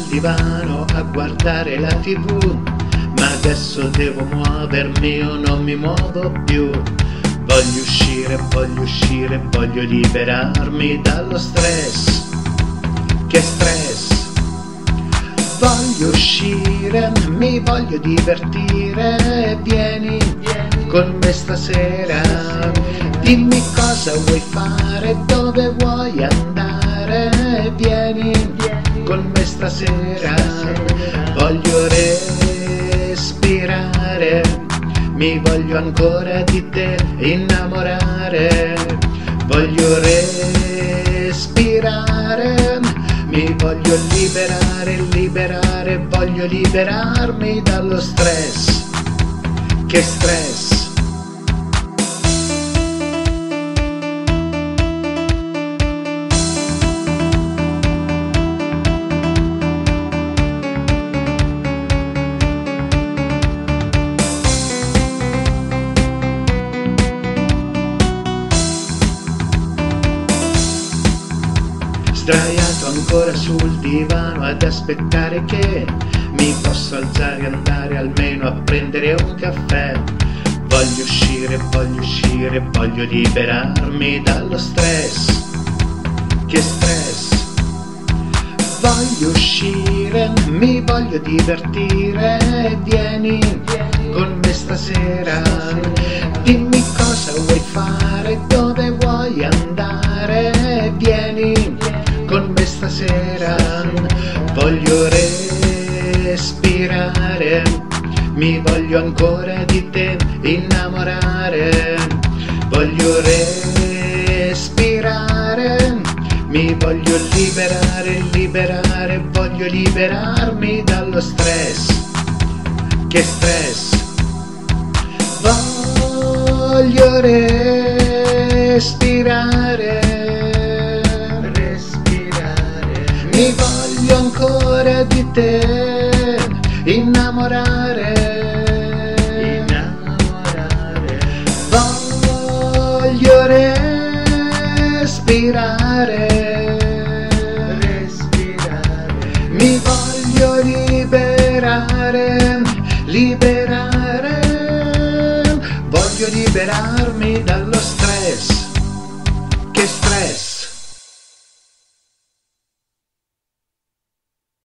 divano a guardare la TV, ma adesso devo muovermi o non mi muovo più. Voglio uscire, voglio liberarmi dallo stress. Che stress! Voglio uscire, mi voglio divertire, vieni con me stasera. Dimmi cosa vuoi fare, dove vuoi andare, vieni con me stasera. Voglio respirare, mi voglio ancora di te innamorare. Voglio respirare, mi voglio liberare, voglio liberarmi dallo stress. Che stress! Sdraiato ancora sul divano ad aspettare che mi posso alzare e andare almeno a prendere un caffè. Voglio uscire, voglio liberarmi dallo stress. Che stress! Voglio uscire, mi voglio divertire, vieni con me stasera. Dimmi cosa vuoi fare, dove vuoi andare, vieni con me stasera. Voglio respirare, mi voglio ancora di te innamorare. Voglio respirare, mi voglio liberare, voglio liberarmi dallo stress. Che stress! Voglio respirare, mi voglio ancora di te innamorare. Voglio respirare, mi voglio liberare, voglio liberarmi dallo stress. Che stress!